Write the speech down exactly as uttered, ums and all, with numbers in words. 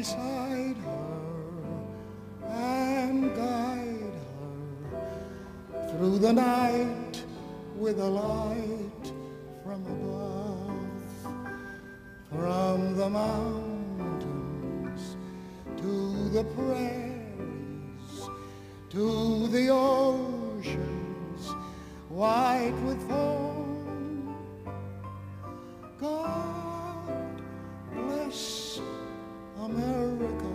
beside her and guide her through the night with a light from above, from the mountains to the prairies, to the oceans white with foam. God bless America.